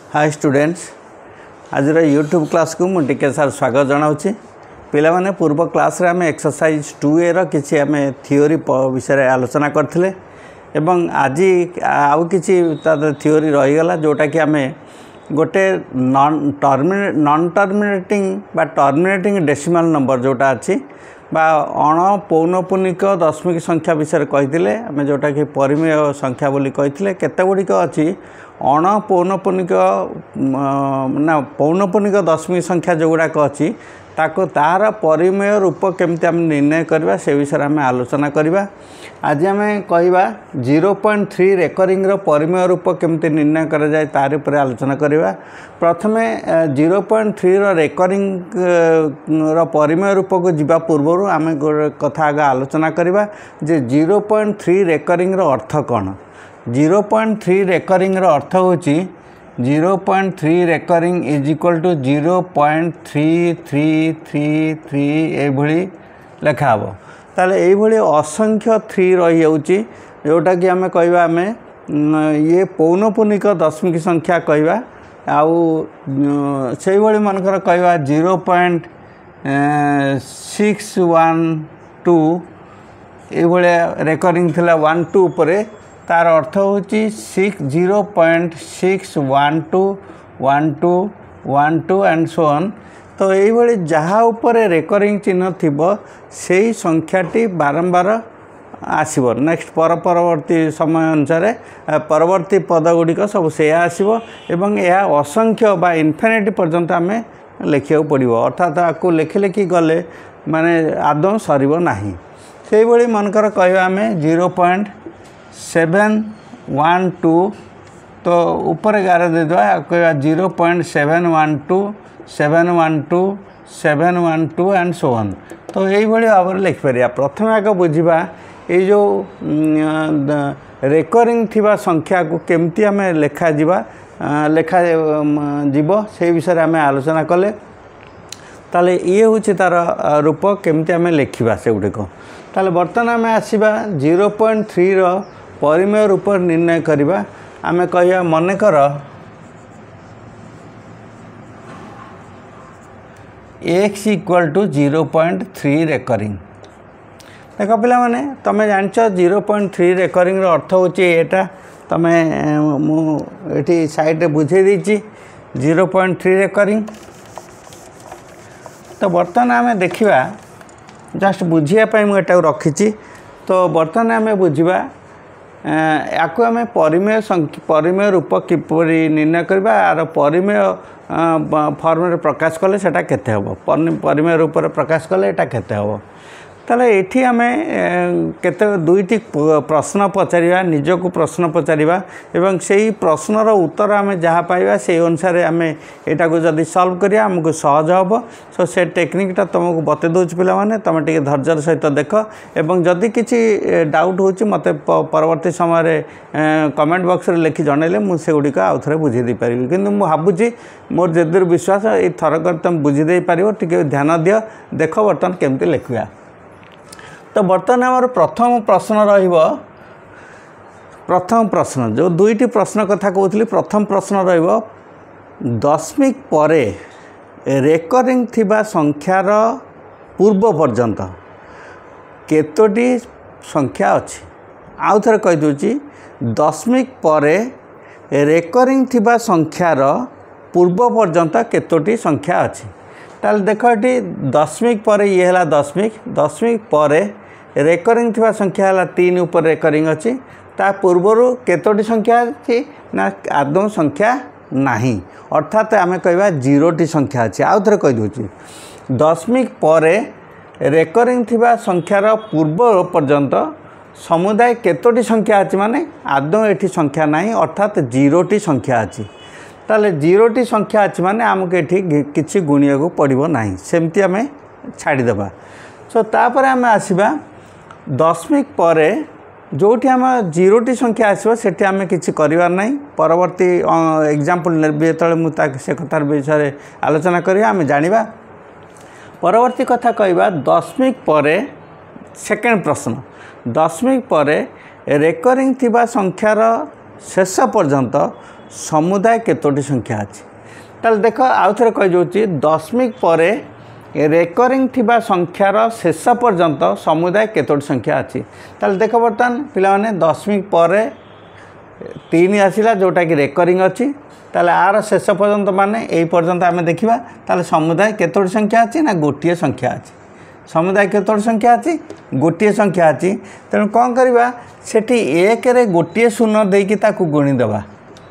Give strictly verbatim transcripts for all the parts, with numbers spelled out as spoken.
हाय students, आज YouTube class को मुझे टिके सार स्वागत जनाऊँगी। पिला माने पूर्व क्लास रे आम एक्सरसाइज टू ए रि आम थियोरी विषय आलोचना करथिले एवं आज आउ किछि थियोरी रहीगला जोटा कि आम गोटे नॉन टर्मिनेट नॉन टर्मिनेटिंग बा टर्मिनेटिंग डेसिमल नंबर जोटा अच्छी बा अण पौनपुनिक दशमिक संख्या विषय कही आम जोटा कि परिमेय संख्या बोली कही केते गुड़िक अच्छी अण पौनपुनिक ना पौनपुनिक दशमिक संख्या जो गुड़ाक अच्छी ताको तार परिमेय रूप केमती आम निर्णय करवा से विषय आम आलोचना करवा। आज आम कहवा जीरो पॉइंट थ्री रेकरिंग परिमेय रूप केमती निर्णय करा जाए तार उपर आलोचना करवा। प्रथमे जीरो पॉइंट थ्री रेकरिंग परिमेय रूप को जीवा पूर्व आम कथा आगे आलोचना करवा जे जीरो पॉइंट थ्री रेकरिंग अर्थ कौन। जीरो पॉइंट थ्री रेकरिंग अर्थ होची zero point three recurring is equal to zero point three three three three ये लेखा हे। ताले ये असंख्य थ्री रही जाऊँगी जोटा कि आम कहवा आम ये पौनपुनिक दशमिक संख्या कहवा आउ से मनकर कहवा zero point six one two ये रेकरिंग थिला वन टू उपरे तार अर्थ होची six zero point six one two one two one two and so on. तो ये जहाँ उपरे रेकरिंग चिन्ह थिबो सेही संख्याटी बारंबार आसीबो नेक्स्ट पर परवर्ती समय अनुसार परवर्ती पद गुड़िक सब से आसीबो एवं यह असंख्य बा इनफिनिटी पर्यंत आम लिखा पड़ो अर्थात आपको लिखि लिखि गले माने आदौ सरिबो नाही। से भली मनकर कहवा आम zero point seven one two तो ऊपर गार देदेवा कह zero point seven one two seven one two seven one two and so on. तो यही भाव में लिखिपर प्रथम आगे बुझा ये जो रेकरिंग थिबा संख्या को केमती आम लेखा जीवा लेखा जीव से विषय आम आलोचना कले ताले ये हूँ तार रूप केमती आम लिखा से गुड़िक। ताले बर्तमान आम आसवा जीरो पॉइंट थ्री परिमेय रूप निर्णय करवा। आम कह मनकर x equal to zero point three recurring. देख पिला माने तमें जानच जीरो पॉइंट थ्री रेकरिंग अर्थ होटा तमें मुझे साइड बुझे देती जीरो पॉइंट थ्री रेकरिंग। तो बर्तमान आम देखा जस्ट बुझापी मुझे रखी। तो बर्तमान आम बुझा या आम परिमेय संख्या परिमेय रूप किपर निर्णय करवा आर परिमेय फॉर्म प्रकाश कले सेटा केते हबो परिमेय रूप प्रकाश कले एटा केते हबो। ताले एठी आम केते दुईटी प्रश्न पचारिबा निजको प्रश्न पचारिबा एवं सेही प्रश्नर उत्तर आम जहाँ पाइबा से अनुसार आम एटा को जदि सॉल्व करिया हमको सहज हम। सो से टेक्निकटा तुमको बते दूच पिला माने तुम टिके धैर्यर सहित देख एवं जदि किसी डाउट होची मते परवर्ती समय कमेंट बॉक्स रे लिखि जनइले मु से गुडिका आउ थरे बुझी दे परिबि किंतु मु भाबुची मोर जेदुर विश्वास ए थर कर तुम बुझी दे पारिबो टिके ध्यान दियो देख बर्तमान केमती लिखिया। तो बर्तमान आमर प्रथम प्रश्न रहिबो प्रथम प्रश्न जो दुईटी प्रश्न कथा कहूली प्रथम प्रश्न रहिबो दशमिक परे रेकरिंग थिबा संख्यार पूर्व पर्यंत केतोटी संख्या अछि। आउ थरे कहि दोची दशमिक परे रेकरिंग थिबा संख्यार पूर्व पर्यंत केतोटी संख्या अछि। ताल देख ये दशमिक पर ये है दशमिक दशमिक पर रेकरिंग थिबा संख्या है तीन उपर रेकरिंग अच्छी ता पूर्वर केतोटी संख्या अच्छी ना आदौ संख्या नाही अर्थात आम कहवा जीरोटी संख्या अच्छी। आउ थे कहीदे दशमिक पर रेकरिंग थिबा संख्यार पूर्व पर्यंत समुदाय केतोटी संख्या अच्छी माने आदौ एठी संख्या नाही अर्थात जीरोटी संख्या अच्छी। ताले जीरोटी संख्या अच्छी माने आमको ये किसी गुणिया को पड़ो ना सेमती आम छाड़देबा। सो तापर आम आसवा दशमिक पर जोटी आम जीरोटी संख्या आसो से आम किसी करार ना परवर्ती एग्जाम्पल जो मुझे कथार विषय आलोचना करा आम जाना परवर्ती कथा कहवा दशमिक पर सेकेंड प्रश्न दशमिक पर रेकरिंग थिबा संख्यार शेष पर्यंत समुदाय केतोटी संख्या अच्छी ताल देख आउ थे कही दशमिक पर रेकरिंग थिबा संख्यार शेष पर्यंत समुदाय केतोटी संख्या अच्छी ताल देख बर्तमान पिलाने दशमिक पर तीन आसला जोटा कि रेकरिंग अच्छी ताले आर शेष पर्यंत माने यही पर्यंत आम देखा ताले समुदाय केतोटी संख्या अच्छी ना गोटे संख्या अच्छी समुदाय केतोटी संख्या अच्छी गोटे संख्या अच्छी तेणु कौन करवा सेठी एक रे गोटे शून्य देकी ताकू गुणीदेवा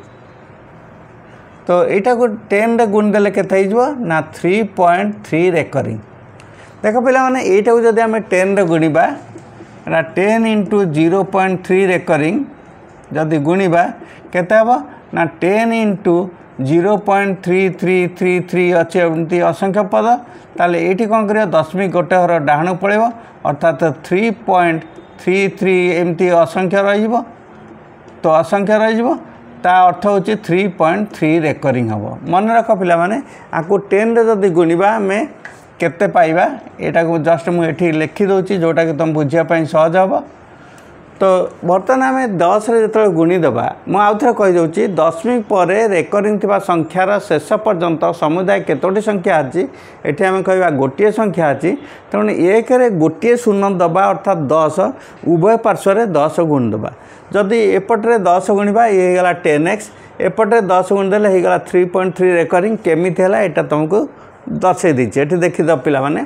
तो यहाँ को टेन रे गुणीदेले केते ना थ्री पॉइंट थ्री रेकरिंग देख पिला माने यहाँ को जब आम टेन रे गुणीबा ना ten into zero point three recurring जदि गुणीबा केते हबो ना ten into zero point three three three three अच्छे एमती असंख्य पद ताले ये कौन कर दशमिक गोटे घर डाण पड़ेब अर्थात थ्री पॉइंट थ्री थ्री एमती असंख्य रही तो असंख्य रही ता अर्थ हूँ थ्री पॉइंट थ्री रेकरिंग हम मन रख पिला माने आपको टेन रे जदि गुणीबा आम केते पाइबा यहाँ को जस्ट मुझे लिखी दूसरी जोटा कि तुम बुझापी सहज हम तो बर्तमान आम दस जो गुणीदेवा मुझे कहीदे दशमिक पर रेकरिंग थिबा संख्यार शेष पर्यंत समुदाय केतोटी संख्या अच्छी ये आम कह गोटे संख्या अच्छी तेणु एक गोटे शून्य दबा अर्थात दस उभय पार्श्व दस गुणीदेवा जदि एपटे दस गुणा ये होगा टेन एक्स एपटे दस गुणीदेले होगा थ्री पॉइंट थ्री रेकरिंग केमिति है यहाँ तुमको दर्शे देती ये देखीद पिला माने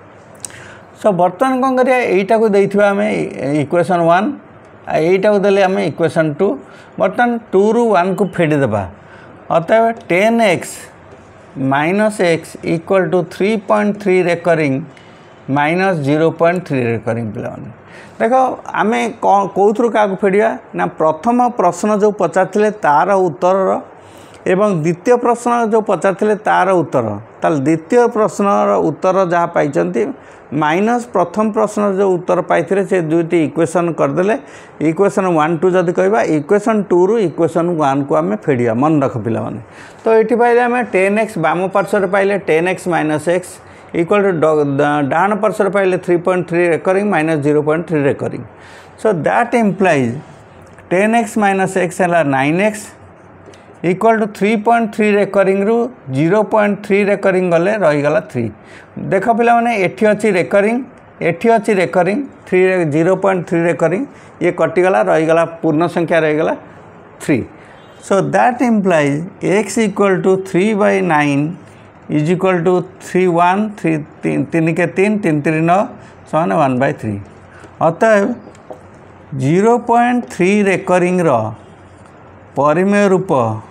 सो बर्तमान कौन करिया एटा को देइथिबा हमें इक्वेशन वन एटा को देले हमें इक्वेशन टू बर्तमान टू रु वन को फेडी देबा अतएव ten x minus x equal to three point three recurring minus zero point three recurring पिला देख आम कौथु क्या फेड़ा ना प्रथम प्रश्न जो पचार तार उत्तर एवं द्वितीय प्रश्न जो पचार तार उत्तर ताल द्वितीय प्रश्नर उत्तर जहाँ पाई माइनस प्रथम प्रश्न जो उत्तर पाई से दुईटी इक्वेशन करदे इक्वेशन वन टू जदि कहवा इक्वेशन टू रु इक्वेशन वन को आम फेड़ा मन रख पिला माने तो ये पाइले आम टेन एक्स बाम पार्श्व पाइले ten x minus x equal to डाण पार्श्व पाइले three point three recurring minus zero point three recurring so that implies ten x minus x है nine x equal to three point three recurring रु zero point three recurring गले रहीगला three देख पिला माने एठी अच्छी रेकरिंग एठी अच्छी recurring three zero point three recurring ये कटिगला रहीगला पूर्ण संख्या रहीगला three so that implies x equal to three by nine is equal to three one three तीन तीन के तीन तीन तीन नौ समान वन बाई थ्री अतएव जीरो पॉइंट थ्री रेकरिंग रो परिमेय रूप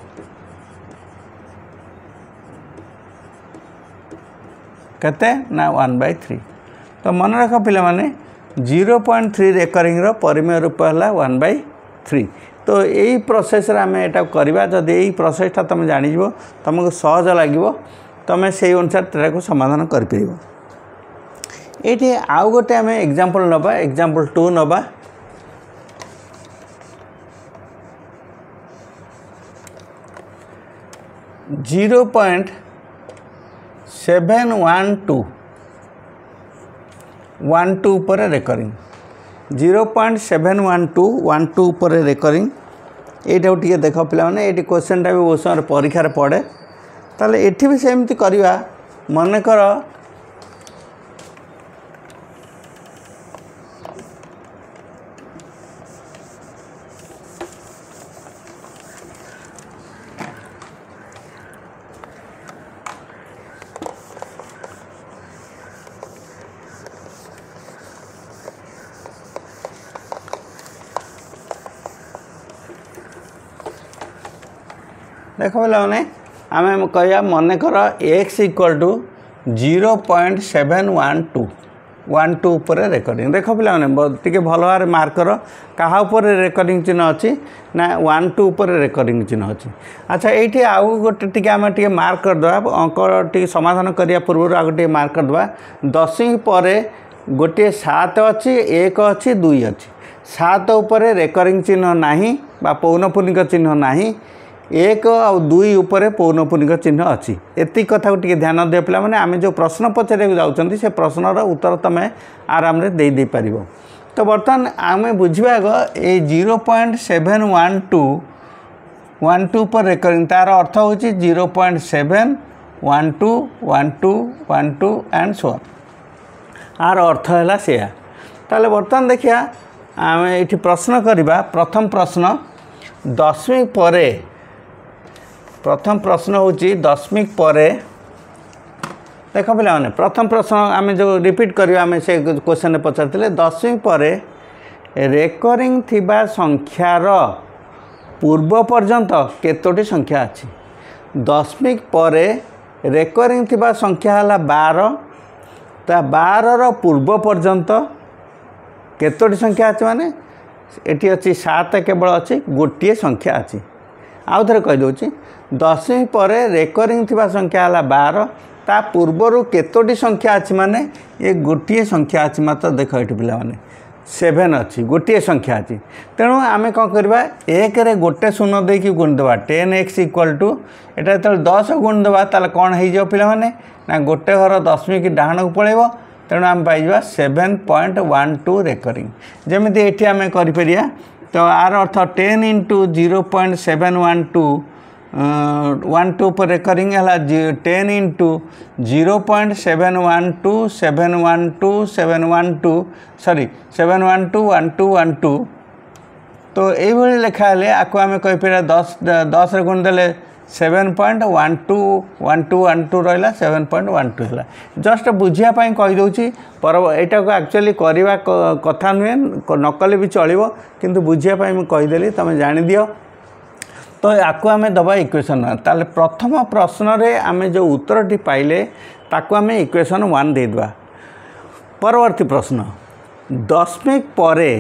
केते ना वन बाई थ्री तो मन रख पिला माने जीरो पॉइंट थ्री रेकरिंग रो परिमेय रूप है वन बाई थ्री तो यही प्रोसेस आम यहाँ करवा जब यही प्रोसेसटा तुम जान तुमको सहज लगे तुम से अनुसार को समाधान कर ये आउ गोटे आम एग्जांपल नवा एग्जांपल टू नवा zero point seven one two one two पर recurring zero point seven one two one two पर रेकरिंग यहाँ टे देख पाने ये क्वेश्चनटा भी बहुत समय परीक्षा पड़े ताले एठी भी सेमती करवा मनकर देख पे आम कह मनकर x equal to zero point seven one two one two पर रेकर्डिंग देख पे टे भल भाव मार्क कर क्या रेकर्डिंग चिन्ह अच्छी ना वन टू पर रेकर्डिंग चिन्ह अच्छी अच्छा ये आउ गोटे टी आम टे मार्क करदे अंक टी समाधान करने पूर्व आगे टे मार्क करदे दशमिक पर गोटे सात अच्छी एक अच्छी दुई अच्छी सात उपर रेकर्डिंग चिन्ह नहीं बा पौनपुनिक चिन्ह नहीं एक आ दुई उपर पौनपुनिक चिन्ह अच्छी एति कथा को ध्यान दिया पिला माने आम जो प्रश्न पचारे जाऊँच से प्रश्नर उत्तर तुम आराम से दे दे पार तो बर्तमान आम बुझा ये zero point seven one two one two पर रेकरिंग तार अर्थ हूँ zero point seven one two one two one two and so आर अर्थ है से ताले बर्तमान देखिया आम ये प्रश्न करवा प्रथम प्रश्न दशमिक परे प्रथम प्रश्न हूँ दशमिक परे देख पे प्रथम प्रश्न आम जो रिपीट करवा आम से क्वेश्चन पचारे दशमिक परे रेकरिंग थिबा संख्यार पूर्व पर्यंत केतोटी संख्या अच्छी दशमिक परे रेकरिंग थिबा संख्या है बार ता बार रो पूर्व पर्यंत केतोटी संख्या अच्छी माने एटी अच्छी सात केवल अच्छी गोटे संख्या अच्छी आउ थे कहीदे दशमिक परे रेकरिंग थिबा संख्या है बार ता पूर्वर केतोटी संख्या अच्छी माने ये गोटे संख्या अच्छी मात्र देख ये पिला माने सेवेन अच्छी गोटे संख्या अच्छी तेणु आम कौन करवा एक रे गोटे शून्य देकी गुणिदेवा टेन एक्स इक्वाल टू एटा जो दस गुणिदेवा ताल कौन हो पिला माने ना गोटे घर दशमिक डाहन को पड़ेब तेणु आम पाइबा seven point one two recurring जमी ये आम कर तो आर अर्थ ten into zero point seven one two one two पर रेकरिंग है ten into zero point seven one two seven one two seven one two sorry seven one two one two one two तो ये लेखा आपको आम कहीपर दस दस गुण देले seven point one two one two one two रहा सेवेन पॉइंट वन टू है जस्ट बुझापी कहीदे पर यहाँ को एक्चुअली करवा कथा नुहे नकले भी चलो किंतु बुझापी मुझे कहीदेली तुम जान दियो तो आपको आम दबा इक्वेशन ताले प्रथम प्रश्न रे आम जो उत्तरटी पाइले ताको आम इक्वेशन वन देदेबा परवर्ती प्रश्न दशमिक परे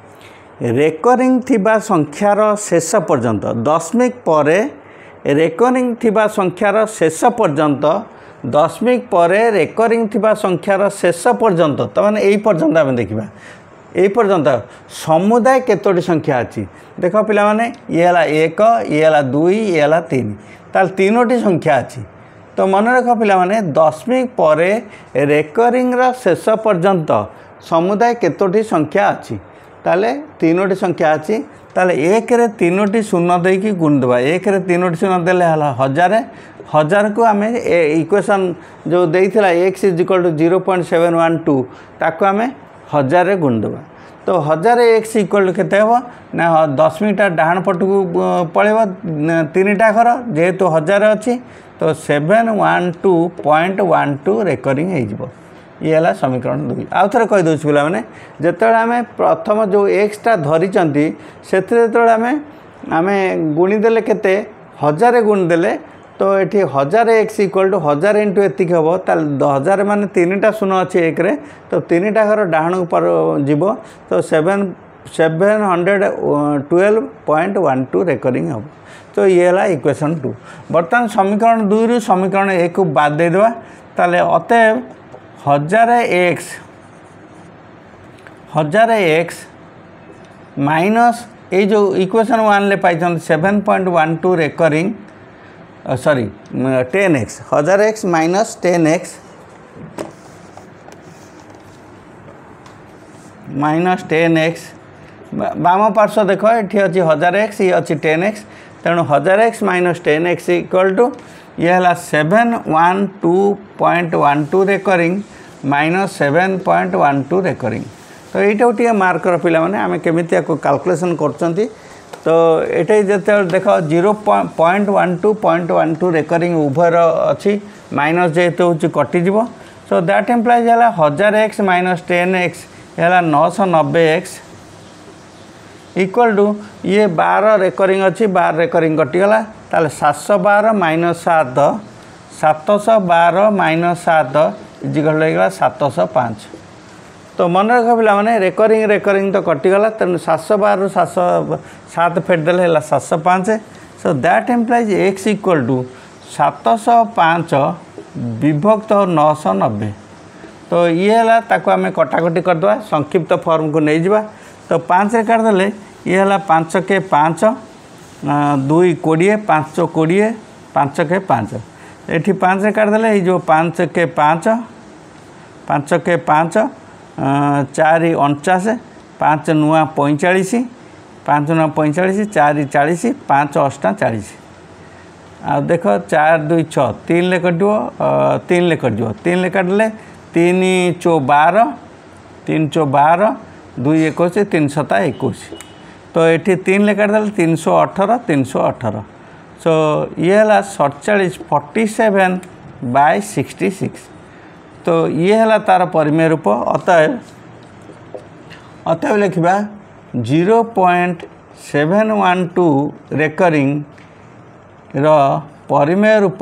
रेकरिंग थिबा संख्यार शेष पर्यंत दशमिक परे रेकरिंग थिबा संख्यार शेष पर्यंत दशमिक परे रेकरिंग थिबा संख्यार शेष पर्यंत तो माने यही पर्यंत आम देखा यही पर्यंत समुदाय केतोटी संख्या अच्छी देख पिला माने ये है एक ये है दुई ये है तीन ताल तीनोटी संख्या अच्छी तो मन रख पिला माने दशमिक परे रेकरिंग शेष पर्यंत समुदाय केतोटी संख्या अच्छी ताले तीनोटी संख्या अच्छी ताले एक रे तीनोटी शून्य देकी गुण देवा एक रे तीनोटी शून्य देले हला हजार हजार को आम इक्वेशन जो देइथिला x is equal to zero point seven one two ताको आम हजार गुण देवा तो हजार एक्स इक्वल टू केते हो ना दशमिकटा डाहन पट को पड़ेब तीन टा घर जेहेतु हजार अच्छी तो seven one two point one two recurring हो ये है समीकरण दुई आउ थे कहीदे पिला मैंने जिते आम प्रथम जो एक्सटा धरी से आम आम गुणीदेले केते हजार गुणीदेले तो ये हजार एक्स इक्वल टू हजार इंटू एतिक हम तो हजार मान तीन टा शून्य अच्छे एक रे तो तीन टा घर डाहन पर जीव तो seven seven hundred twelve point one two recurring हम तो ये है इक्वेशन टू बर्तमान समीकरण दुई रु समीकरण एक को बाद देदेवा ताले अतएव हजार एक्स हजार एक्स माइनस ये जो इक्वेशन वन ले पाई seven point one two recurring sorry ten x हजार x minus ten x minus ten x बाम पार्श्व देख ये अच्छी हजार एक्स ये अच्छी टेन एक्स तेणु हजार x minus ten x equal to ये है seven one two point one two recurring minus seven point one two recurring तो यहाँ गोटे मार्कर पिला माने आम केमी कैलकुलेशन कर तो ये जो देख zero point one two point one two recurring उभयर अच्छी माइनस जेहेतु हूँ कटिज सो दैट इम्प्लाइज है हजार एक्स माइनस टेन एक्स है नौश नब्बे एक्स इक्वल टू ये बार रेकरिंग अच्छी बार रेकरिंग कटिगला ताले सातश बार माइनस सात सातश बार माइनस सात इजिकल होगा सातश पाँच तो मन रख पिला माने रेकरिंग रेकरिंग तो कटिगला तेणु सातश बार सातश सात फेटदेले है सातश पाँच so that implies x equal to सातश पाँच विभक्त नौश नब्बे तो ये है ताको आम कटाकटी करदे संक्षिप्त फॉर्म को नहीं जावा तो पाँच रे काटदेले ये है पाँच के पाँच दुई कोड़े पाँच कोड़े पाँच के पाँच ये पाँच रे काटदेले ये जो पाँच के पाँच पाँच के पाँच चार अणचाश पाँच नुआ पैंचाश पाँच नौ पैंचाश चार चालीस पाँच अष्टा चालीस आ देख चार दुई छः तीन ले कट तीन ले कट तीन ले काटले तीन चौ बार तीन चौ बार दुई एक तीन सता एक तो ये तीन ले काटदे तीन सौ अठर तीन सौ अठर सो ये है सड़चाश forty seven by sixty six तो ये है तार परिमेय रूप अतएव अतएव लिखा zero point seven one two recurring रो परिमेय रूप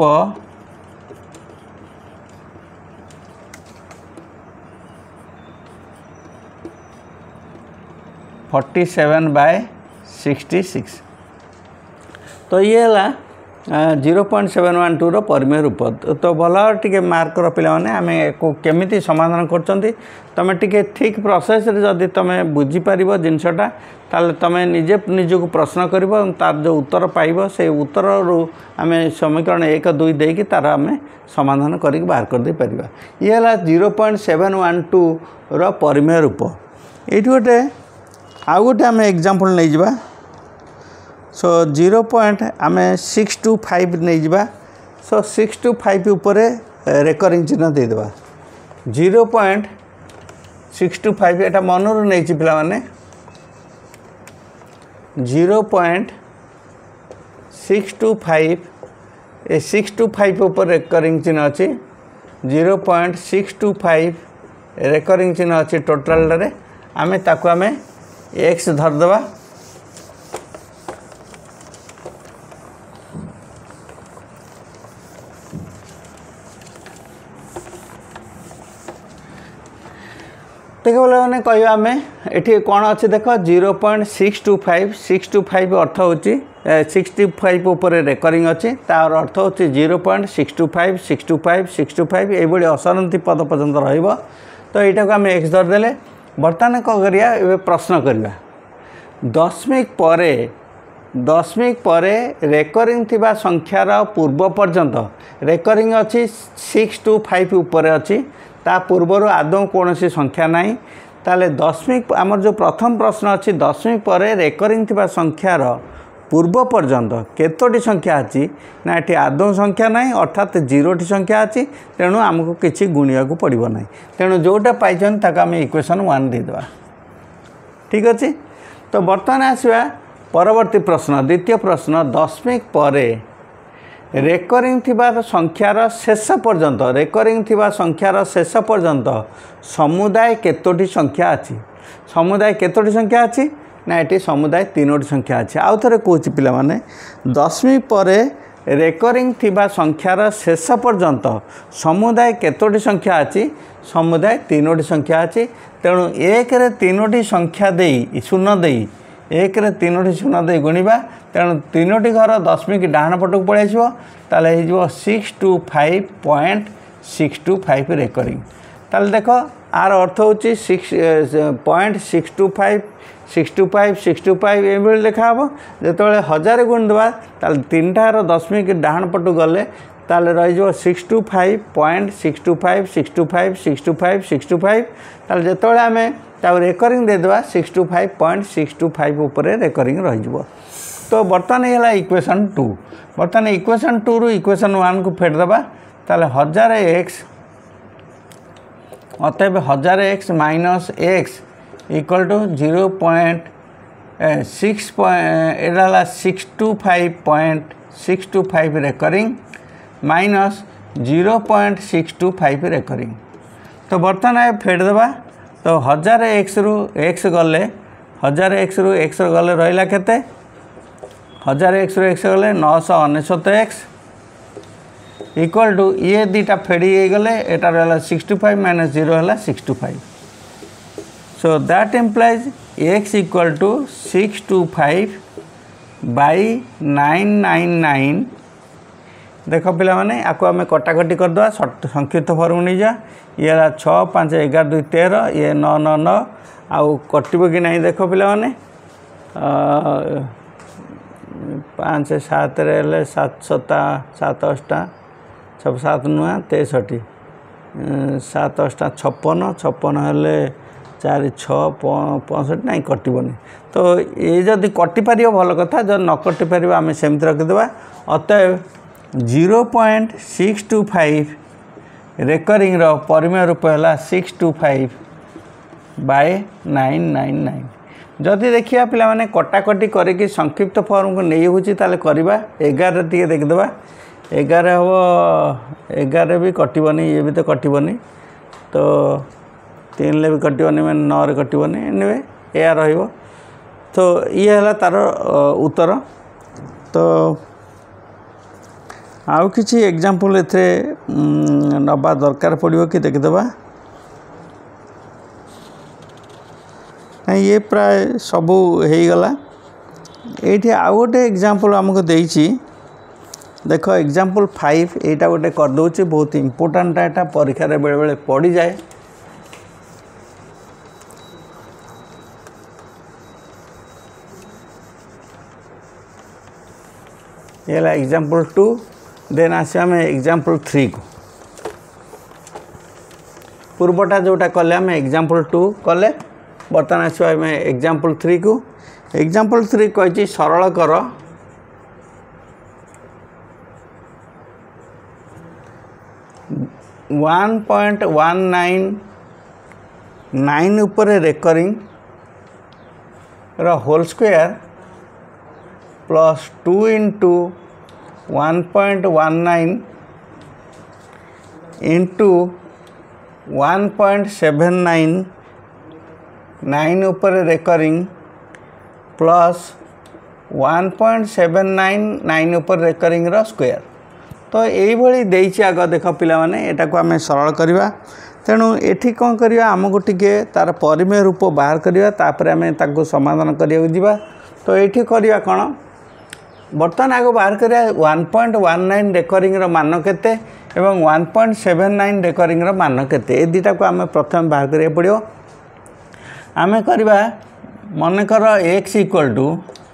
forty seven by sixty six तो ये है zero point seven one two रो परिमेय रूप तो भल टे मार्क पाने आम केमी समाधान कर तुम टे ठीक प्रोसेस जदि तुम बुझीपार जिनसटा ताल तुम निजे निजक प्रश्न कर तार जो उत्तर पाइब से उत्तर रु आम समीकरण एक दुई देकी तार आम समाधान कर बाहर कर दे पारिबा ये है zero point seven one two रो परिमेय रूप ये गोटे आउ गोटे आम एग्जांपल नहीं जावा सो जीरो पॉइंट आम सिक्स टू फाइव नहीं जावा सो सिक्स टू फाइव उपर रेकरिंग चिन्ह देदेबा zero point six two five एटा मनरू नहीं पिला माने zero point six two five ए सिक्स टू फाइव उपर रेकरिंग चिन्ह अच्छी zero point six two five recurring चिन्ह अच्छी टोटाल रे आमे ताकू आमे एक्स धरदेबा देख बोले मैंने कह आम ये कौन अच्छे देख zero point six two five six two five अर्थ हो सिक्सटी फाइव उपर रेकरिंग अच्छी तार अर्थ हो zero point six two five six two five six two five ये असरंती पद पर्यंत रही तो यहाँ को आम एक्स धरदे बर्तमान कौन करिया ए प्रश्न करवा दशमिक परे दशमिक परे रेकरिंग थिबा संख्यार पूर्व पर्यंत रेकरिंग अच्छी सिक्स टू फाइव उपर अच्छी ता पूर्वर आदौ कौन सी संख्या नहीं ताले दशमिक आमर जो प्रथम प्रश्न अच्छी दशमिक परे रेकरिंग थिबा संख्यार पूर्व पर्यंत केतोटी संख्या अच्छी ना ये आदौ संख्या नहीं अर्थात जीरोटी संख्या अच्छी तेणु आमको किसी गुणिया को पड़ो ना तेणु जोटा पाई आम इक्वेशन वन देदेबा ठीक अच्छे तो बर्तमान आसवा परवर्ती प्रश्न द्वितीय प्रश्न दशमिक परे रेकरिंग थिबा संख्यार शेष पर्यंत रेकरिंग थिबा संख्यार शेष पर्यंत समुदाय केतोटी संख्या अच्छी समुदाय केतोटी संख्या अच्छी ना ये समुदाय तीनोटी संख्या अच्छी आउ थे कौच पिला माने दशमिक परे रेकरिंग थिबा संख्यार शेष पर्यंत समुदाय केतोटी संख्या अच्छी समुदाय तीनोटी संख्या अच्छी तेणु एक रे तीनोटी संख्या देई शून्य देई एक रे तीनोटी शून्य दे गुणिबा तेणु तीनोटी घर दशमिक डाहाण पटक पलि आसिबो ताले हो six two five point six two five recurring ताले देख आर अर्थ होची six point six two five six two five six two five ये लिखा हम जो हजार गुण देवा ताले तीन टार दशमिक डाहाण पटू गले ताले रही six two five point six two five six two five six two five six two five ताले जो आम रेकरिंग देदेबा six two five point six two five उपर रेकरिंग रही तो बर्तमान ये है इक्वेशन टू बर्तमान इक्वेशन टू रु इक्वेशन वन को फेरदेबा ताले हजार एक्स अतएव हजार x minus x equal to zero point six point six two five point six two five recurring minus zero point six two five recurring तो बर्तमान आए फेरदेबा तो हजार एक्स रु एक्स गले हजार एक्स रु एक्स गले रहा केते हजार एक्स रु एक्स गले नौश अनेशत एक्स इक्वल टू ये दीटा फेड़ी गले एटा रहा six two five minus zero है six two five so that implies x equal to six two five by nine nine nine देख पिला माने आपको आम कटाकटी करदे संक्षिप्त फर्म नहीं जा ये छः पाँच एगार दुई तेरह ये नौ नौ नौ आउ कटो कि नहीं देख पिला माने पाँच सात रे सात सता सात अष्टा छः सात नुआ तेसठी सात अष्टा छप्पन छप्पन हेले चार छः पैंसठ ना कटबनी तो ये जदि कटिपार भल कथा जब न कटिपार आम सेमती रखिदेवा अतएव zero point six two five recurring परिमेय रूप है six two five by nine nine nine जदि देखिए पिला माने कटाकटी करके संक्षिप्त फॉर्म को नहीं हूँ ताले करवा एगार टे देखिदेवा एगार हम एगार भी कटबनी ये भी तो कटबनी तो तीन ले भी कटबनी मैंने नौ रे कटबनी एनिवे या रहिबो तो ये है तार उत्तर तो आउ किसी एग्जांपल एथे नबा दरकार पड़ो कि देखिदेवा ये प्राय सबू हो गला ये आउ गोटे एग्जांपल आमको देछि देख एग्जांपल फाइव यहाँ गोटे करदे बहुत इम्पोर्टाट एटा परीक्षा बेले बेले पड़ जाए ये है एग्जांपल टू देन आसे आम एग्जांपल थ्री को पूर्वटा जोटा कले आम एग्जांपल टू कले बर्तमान आसवा आम एग्जांपल थ्री को एग्जांपल थ्री कही सरल कर one point one nine nine उपर रेकरिंग रो whole square plus two into one point one nine into one point seven nine nine उपर recurring plus one point seven nine nine उपर recurring रो square तो यही देइछि आग देख पिला माने एटा को आम सरल करवा तेणु एठी कौन करवा आमको टिके तार परिमेय रूप बाहर करवा तापर आम ताको समाधान करिया जिबा तो एठी करवा कौन बर्तमान आगे बाहर करिया one point one nine recurring रो मान केते एवं one point seven nine recurring रो मान केते ए दुटा को आम प्रथम बाहर करिया पड़ो आम करवा मनकर एक्स इक्वल टू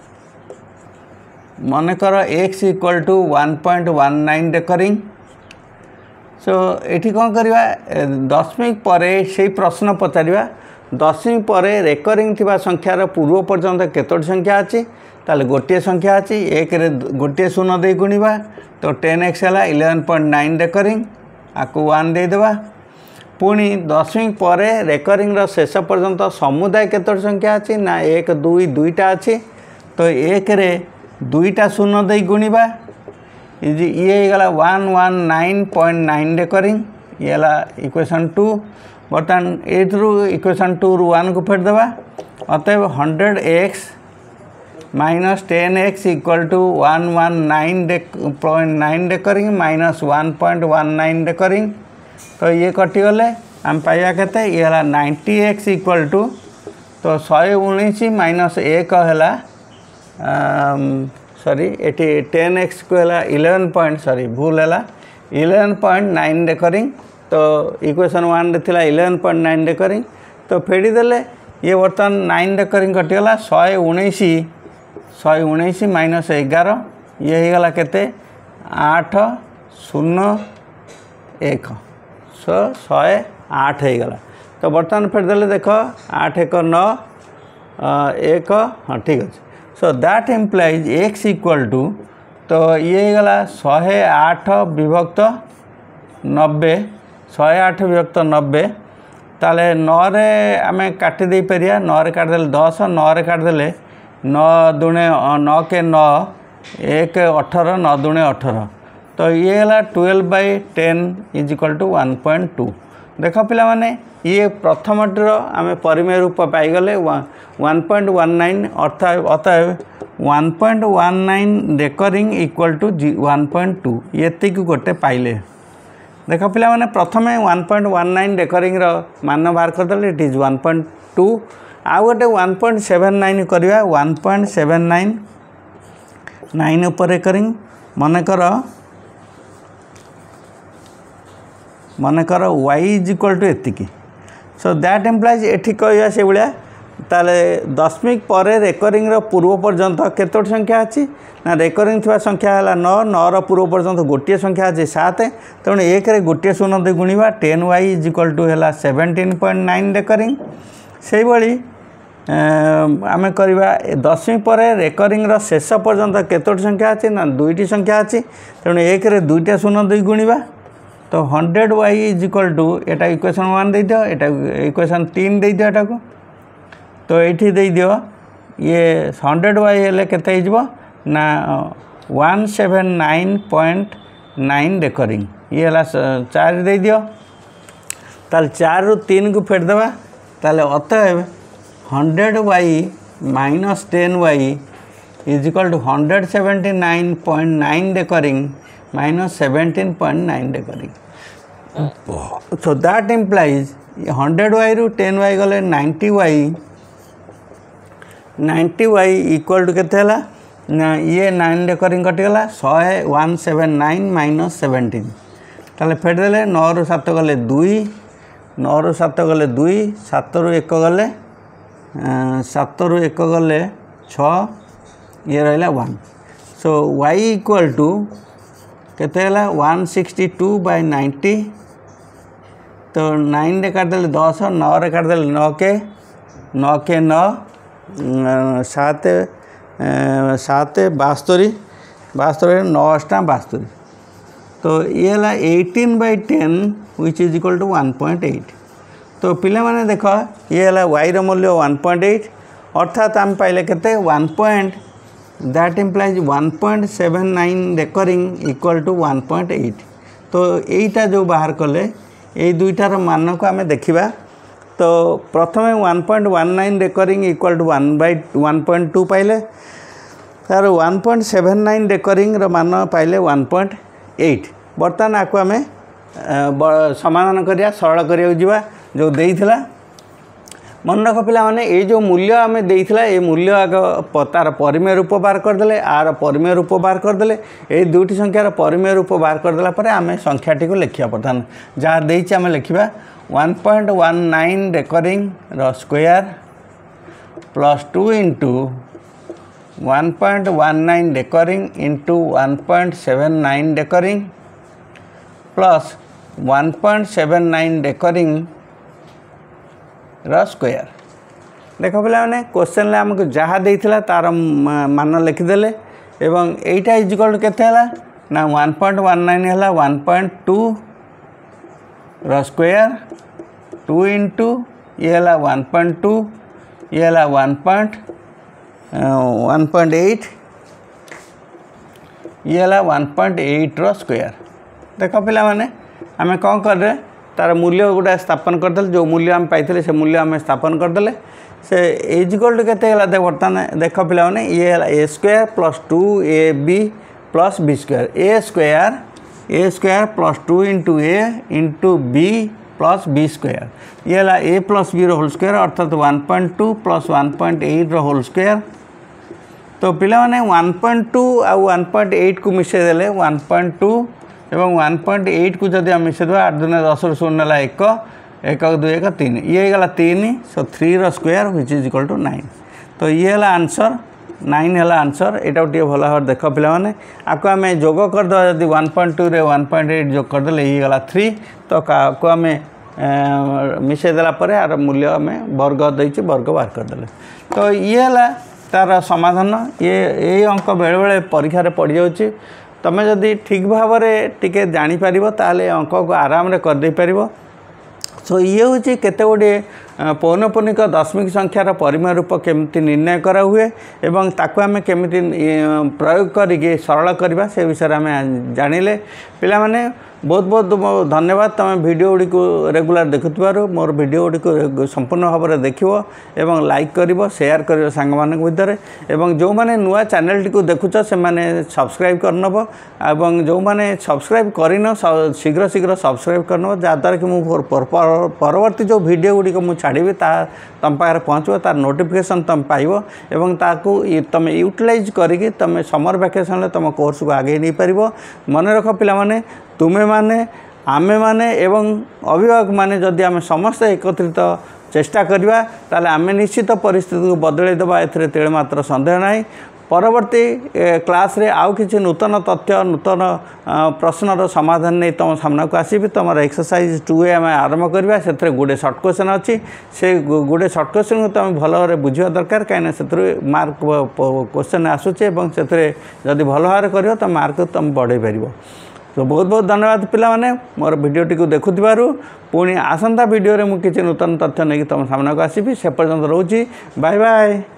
मनकर x equal to one point one nine recurring so एठी कौन करवा दशमिक पर से प्रश्न पचारिबा दशमिक पर रेकरिंग थिबा संख्यार पूर्व पर्यंत केतोटी संख्या अच्छी ताले गोटे संख्या अच्छी एक रे गोटे शून्य दे गुणिबा तो टेन एक्स है इलेवन पॉइंट नाइन रेकरिंग आपको वन देदेबा पुणी दशमिक पर रेकरिंग रो शेष पर्यंत समुदाय केतोटी संख्या अच्छी ना एक दुई दुईटा अच्छी तो एक रे दुईटा शून्य दे गुणिबा ये गला one one nine point nine recurring ये इक्वेशन टू बर्तमान एथरू इक्वेशन टू रु वन को फेट देवा अतएव hundred x minus ten x equal to one one nine point nine recurring minus one point one nine recurring तो ये कटिगले आम पाइबा केते ये है नाइंटी एक्स इक्वल टू तो शहे उन्नीस माइनस एक है सॉरी एटी टेन एक्स को है इलेवन पॉइंट सॉरी भूल है इलेवन पॉइंट नाइन रेकरिंग तो इक्वेशन वन थिला इलेवन पॉइंट नाइन रेकरिंग तो फेड़ी देले ये बर्तमान नाइन रेकरिंग कटिगला शहे उन्नीस शहे उन्नीस माइनस एगार ये होगला केते आठ शून्य एक सो शहे आठ होगला तो बर्तमान फेर देले देख आठ एक नौ एक हाँ ठीक अच्छे so that implies x equal to तो ये गला शहे आठ विभक्त नब्बे शहे आठ विभक्त नब्बे ताले नौ रे आम काटी दे परिया नौ रे काटिदेले दस नौ रे काटिदेले नौ दुणे नौ के नौ एक अठर नौ दुणे अठर तो ये है twelve by ten is equal to one point two देख पिला माने ये प्रथमटर आम परिमेय रूप पाईगले वन पॉइंट वन नाइन अर्थात अतएव one point one nine recurring equal to one point two ये गोटे पाइले देख पिला माने प्रथमे one point one nine recurring मान बाहर करदे it is one point two आउ गोटे वन पॉइंट सेवेन नाइन करवा one point seven nine nine उपर रेकरिंग मनकर मनकर y इज इक्वल टू एतिकी सो दैट इम्प्लाइज एठी कहया से भलिया ताले दशमिक पर रेकरिंग रो पूर्व पर्यंत केतोटी संख्या अच्छी ना रेकरिंग थिबा संख्या है नौ नौ रो पूर्व पर्यंत गोटे संख्या अच्छी सात तेणु एक रे गोटे शून्य दे गुणिबा ten y is equal to है सेवेन्टीन पॉइंट नाइन रेकरिंग से भाई आम करवा दशमी पर रेकरिंग शेष पर्यंत केतोटी संख्या अच्छी ना दुईटी संख्या अच्छी तेणु एक रे दुईटा शून्य दुई गुणवा तो hundred y is equal to एटा इक्वेशन वन दे दियो एटा इक्वेशन तीन दे दियो एटा को तो ये दे दियो ये हंड्रेड वाई हेले केते हिजबो ना one seven nine point nine recurring ये है चार दे दियो ताल चार रु तीन को फेट देवा ताले अतएव hundred y minus ten y is equal to hundred seventy nine point nine recurring minus seventeen point nine recurring so that implies hundred y रु टेन वाई गले ninety y ninety y equal to केते हला ना ये nine recurring कटिगला शहे one seven nine minus seventeen ताले फेट देले नौ रु सात गले दुई नौ रु सात गले दुई सात रु एक गले सात रु एक गले छः ये रहा one so y equal to केते हला one sixty two by ninety तो नाइन रे काटदेले दस नौ रे काटदेले नौ के नौ के नौ सात सात बास्तरी बास्तरी नौ अष्टा बास्तरी तो ये है eighteen by ten which is equal to one point eight तो पिले माने देख ये है वाई रो मूल्य वन पॉइंट एट अर्थात आम पाइले केते one point that implies one point seven nine recurring equal to one point eight तो यहीटा जो बाहर कले ये दुईटार मान को आम देखा तो प्रथम one point one nine recurring equal to one by one point two पाइले तार one point seven nine recurring मान पाइले वन पॉइंट एट बर्तमान आपको आम समाधान करिया सरल करिया जीवा जो देइथिला मन रख पिला माने ये जो मूल्य आम देइथिला ये मूल्य आग तार परिमेय रूप बाहर करदेले आर परिमेय रूप बाहर करदेले ये दुईटी संख्यार परिमेय रूप बाहर करदेला परे आम संख्याटी को लिखिया प्रधान जहाँ देइछि आम लिखिबा one point one nine recurring रो square plus two into one point one nine recurring into one point seven nine recurring plus one point seven nine recurring रो स्क्वायर देख पे मैंने क्वेश्चन आमको जहाँ देइथिला तार मान लिखिदेले एवं एटा इज इक्वल टू केते हला ना वन पॉइंट वन नाइन है वन पॉइंट टू रो स्क्वायर टू इंटू ये है वन पॉइंट टू ये है one point one point eight ये है वन पॉइंट एट रो स्क्वायर देख पिला माने आम कौन कर तार मूल्य गोटा स्थापन करदे जो मूल्य आम पाई से मूल्य आम स्थापन करदे से इजिकल टू केते देख बर्तमान देख पिला माने ये है a square plus two a b plus b square a square a square plus two into a into b plus b square ये है ए प्लस बी रो होल स्क्वायर अर्थात one point two plus one point eight रो whole square तो पिला माने one point two आ one point eight को मिसई देले वन पॉइंट टू एवं वन पॉइंट एट को जब आम मिसेदेवा आठ दिन दस रु शून्य है एक एक दुई एक तीन ये गला तीन सो थ्री रो square which is equal to nine तो ये है आंसर नाइन है आंसर यहाँ टे भल भाव देख पे आपको आम जोग करदे जब वन पॉइंट टू रे वन पॉइंट एट जोग करदे ये गला थ्री तो आपको आम मिसेदेला आर मूल्य आम वर्ग देची वर्ग बाहर करदे तो ये है तार समाधान ये ये अंक बेले बेले परीक्षा पड़ जाऊँगी तमें जदि ठीक भाव टे जापर ताले अंक को आराम कर दे पार सो ये हूँ केते गुड़े पौनपुनिक दशमिक संख्यार परिमेय रूप केमती निर्णय करा हुए एवं ताकू आम केमिति प्रयोग करिके सरल करवा से विषय आम जानिले पिला माने बहुत बहुत धन्यवाद तुम वीडियो गुड़ी को रेगुलर देखुवर मोर वीडियो गुड़ी को संपूर्ण भाव में देख एवं लाइक कर शेयर कर सांग भितर एवं जो मैंने नुआ चैनल टी देखुच से मैंने सब्सक्राइब करनब एवं जो मैंने सब्सक्राइब करन शीघ्र शीघ्र सब्सक्राइब करनब जहाँद्वारा कि मुझे परवर्ती जो वीडियो गुड़ी को छाड़ी तुम पाखे पहुँचो तार नोटिफिकेशन तुम पाइब एवं ताकू तुम यूटिलाइज करके तुम समर वैकेशन तुम कोर्स को आगे नहीं पार मन रख पिला माने तुम्हें माने आमे माने एवं अभिभावक माने जदि आमे समस्त एकत्रित चेष्टा करवा ताले आमे निश्चित परिस्थिति को बदल देवा एथिरे तेळे मात्र संदेह नाही परवर्ती क्लास रे आउ किसी नूतन तथ्य नूतन प्रश्नर समाधान नहीं तुम सामना को आसबि तुम एक्सरसाइज टू ए आम आरंभ करवा से गुड़े सर्ट क्वेश्चन अच्छी से गुड़े सर्ट क्वेश्चन को तुम भल भाव बुझा दरकार कहीं से मार्क क्वेश्चन आसूचे से जदि भल भाव कर तो मार्क तुम बढ़े पार। तो बहुत बहुत धन्यवाद पिला माने मोर वीडियोटी को देखुथिबारु पुणी आसंता वीडियो रे मु किछि नूतन तथ्य नहीं तुम सामना को आसबि से पर्यंत रोची बाय बाय।